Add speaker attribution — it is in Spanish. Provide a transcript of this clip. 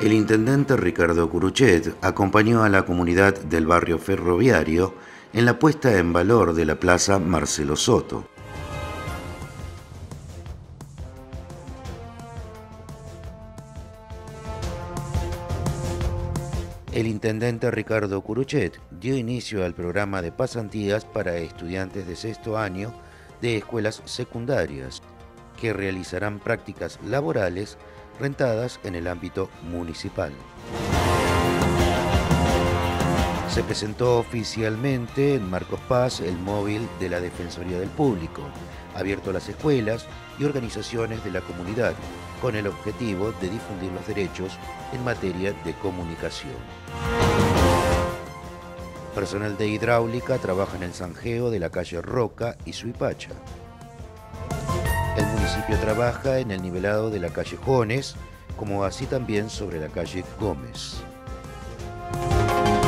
Speaker 1: El intendente Ricardo Curuchet acompañó a la comunidad del barrio ferroviario en la puesta en valor de la Plaza Marcelo Soto. El intendente Ricardo Curuchet dio inicio al programa de pasantías para estudiantes de sexto año de escuelas secundarias, que realizarán prácticas laborales rentadas en el ámbito municipal. Se presentó oficialmente en Marcos Paz el móvil de la Defensoría del Público, abierto a las escuelas y organizaciones de la comunidad, con el objetivo de difundir los derechos en materia de comunicación. Personal de hidráulica trabaja en el zanjeo de la calle Roca y Suipacha. El municipio trabaja en el nivelado de la calle Jones, como así también sobre la calle Gómez.